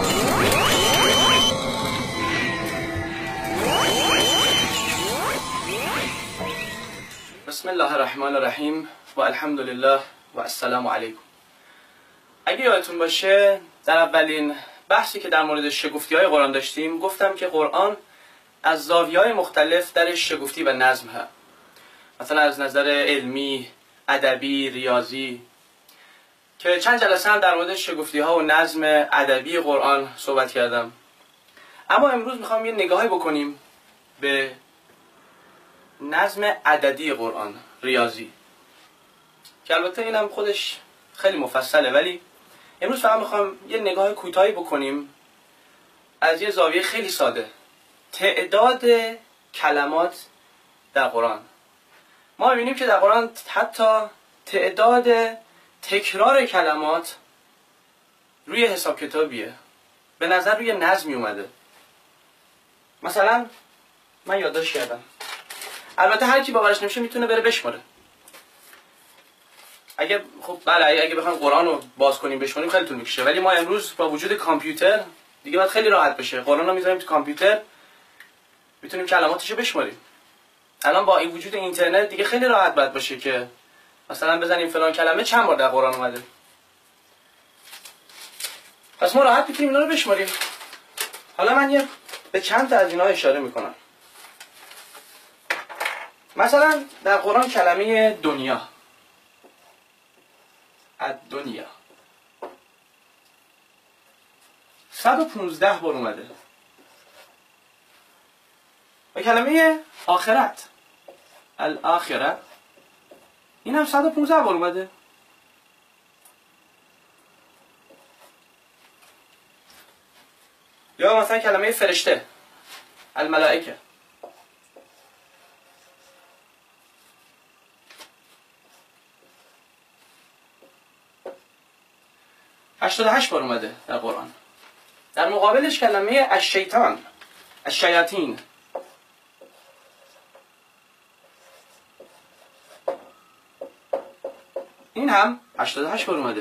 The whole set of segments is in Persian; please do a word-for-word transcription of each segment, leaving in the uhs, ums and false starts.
بسم الله الرحمن الرحیم و الحمد لله و السلام علیکم. اگه یادتون باشه در اولین بحثی که در مورد شگفتی های قرآن داشتیم گفتم که قرآن از زاویه‌های مختلف در شگفتی و نظم هست، مثلا از نظر علمی، ادبی، ریاضی، که چند جلسه هم در مورد شگفتی ها و نظم ادبی قرآن صحبت کردم. اما امروز میخوام یه نگاهی بکنیم به نظم عددی قرآن، ریاضی، که البته اینم خودش خیلی مفصله، ولی امروز فقط میخوام یه نگاه کوتاهی بکنیم از یه زاویه خیلی ساده، تعداد کلمات در قرآن. ما می‌بینیم که در قرآن حتی تعداد تکرار کلمات روی حساب کتابیه، به نظر روی نظمی اومده. مثلا من یادداشت کردم، البته هر کی باورش نمیشه میتونه بره بشماره. اگه خب بله اگه بخوایم قرآن رو باز کنیم بشماریم خیلی طول میکشه، ولی ما امروز با وجود کامپیوتر دیگه باید خیلی راحت بشه. قرآن رو میذاریم تو کامپیوتر، میتونیم کلماتش رو بشماریم. الان با این وجود اینترنت دیگه خیلی راحت باید باشه که مثلا بزنیم فلان کلمه چند بار در قرآن اومده. پس ما راحت میتونیم اینا رو بشماریم. حالا من یه به چند تا از اینا اشاره میکنم. مثلا در قرآن کلمه دنیا، الدنیا، صد و پونزده بار اومده. و کلمه آخرت، الاخره، این هم صد و پونزده بار اومده. یا مثلا کلمه فرشته، الملائکه، هشتاد و هشت بار اومده در قرآن. در مقابلش کلمه الشیطان، الشیاطین، این هم هشتاد و هشت بار اومده.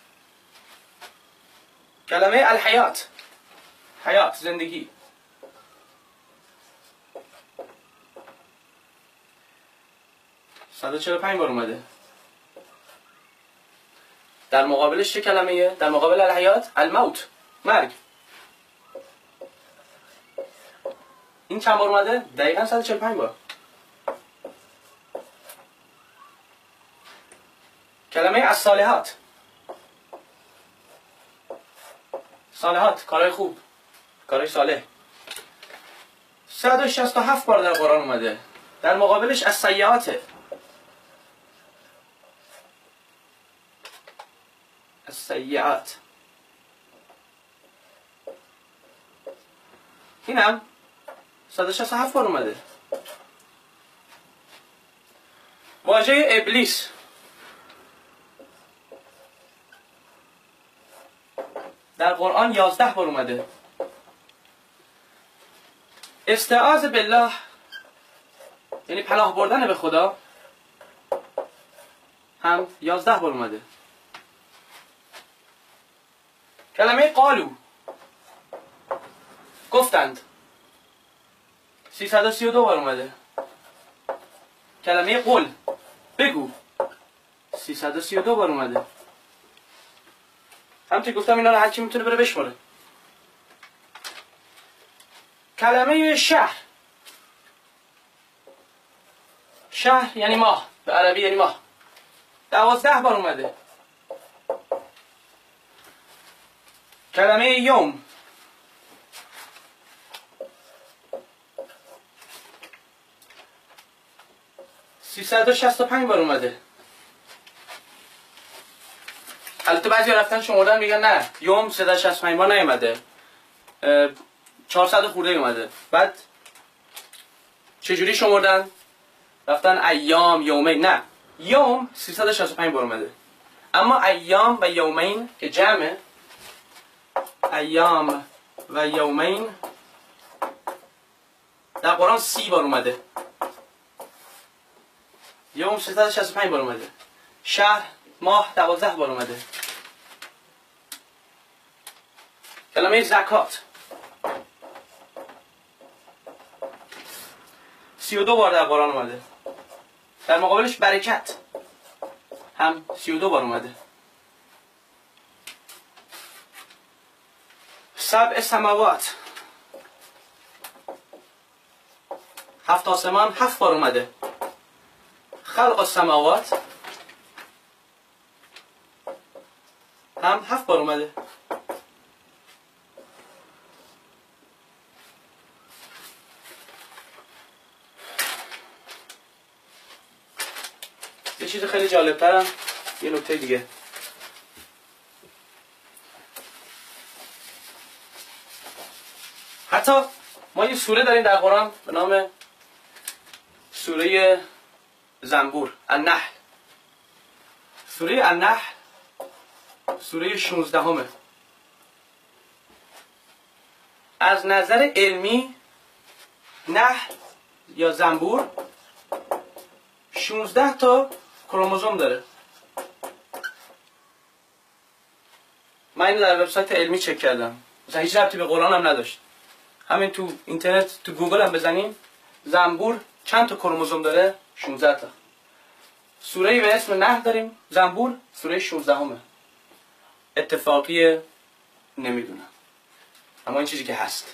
کلمه الحیات، حیات، زندگی، صد و چهل و پنج بار اومده. در مقابلش چه کلمه‌ایه؟ در مقابل الحیات الموت، مرگ. این چند بار اومده؟ دقیقاً صد و چهل و پنج بار. کلمه الصالحات، صالحات، کارهای خوب، کارهای صالح، صد و شصت و هفت بار در قرآن اومده. در مقابلش السیئات، السیئات، این هم صد و شصت و هفت بار اومده. واژه ابلیس، در قرآن یازده بار اومده. استعاذ بالله، یعنی پناه بردن به خدا، هم یازده بار اومده. کلمه قالو، گفتند، سیصد و سی و دو بار اومده. کلمه قل، بگو، سیصد و سی و دو بار اومده. همونطور گفتم اینا رو هر کی میتونه بره بشماره. کلمه شهر، شهر یعنی ماه، به عربی یعنی ماه، دوازده بار اومده. کلمه یوم، سیصد و شصت و پنج بار اومده. البته بعضی رفتن شمردن میگن نه، یوم سیصد و شصت و پنج بار نیومده، چهارصد خورده اومده. بعد چجوری شمردن؟ رفتن ایام، یومین. نه، یوم سیصد و شصت و پنج بار اومده، اما ایام و یومین که جمعه، ایام و یومین در قرآن سی بار اومده. یوم سیصد و شصت و پنج بار اومده. شهر، ماه دوازده بار اومده. کلمه زکات سی و دو بار در قرآن اومده. در مقابلش برکت هم سی و دو بار اومده. سبع سماوات هفت آسمان هفت بار اومده. خلق السماوات هم هفت بار اومده. یه چیز خیلی جالب ترم، یه نکته دیگه. حتی ما یه سوره داریم در قرآن به نام سوره زنبور، النحل. سوره النحل سوره شانزده همه. از نظر علمی نحل یا زنبور شانزده تا کروموزوم داره. من اینو در وبسایت علمی چک کردم، مثلا هیچ ربطی به قرآن هم نداشت. همین تو اینترنت تو گوگل هم بزنیم زنبور چند تا کروموزوم داره؟ شانزده تا. سوره‌ای به اسم نحل داریم، زنبور سوره شانزده همه. اتفاقیه نمیدونم، اما این چیزی که هست.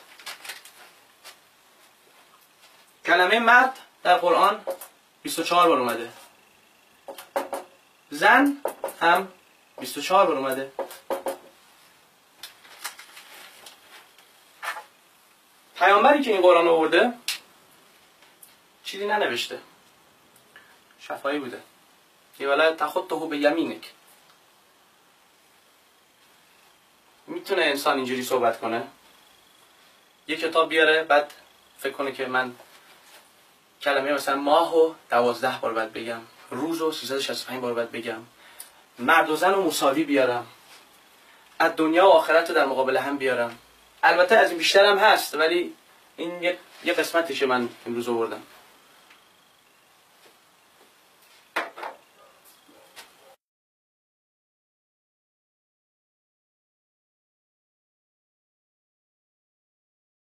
کلمه مرد در قرآن بیست و چهار بار اومده. زن هم بیست و چهار بار اومده. پیامبری که این قرآن آورده چیزی ننوشته، شفاهی بوده. یه ولا تخطه به یمینک. میتونه انسان اینجوری صحبت کنه، یه کتاب بیاره بعد فکر کنه که من کلمه مثلا ماهو دوازده بار باید بگم، روزو سیصد و شصت و پنج بار باید بگم، مرد و زن رو مساوی بیارم، از دنیا و آخرت رو در مقابل هم بیارم. البته از این بیشتر هم هست، ولی این یه, یه قسمتشه من امروز آوردم.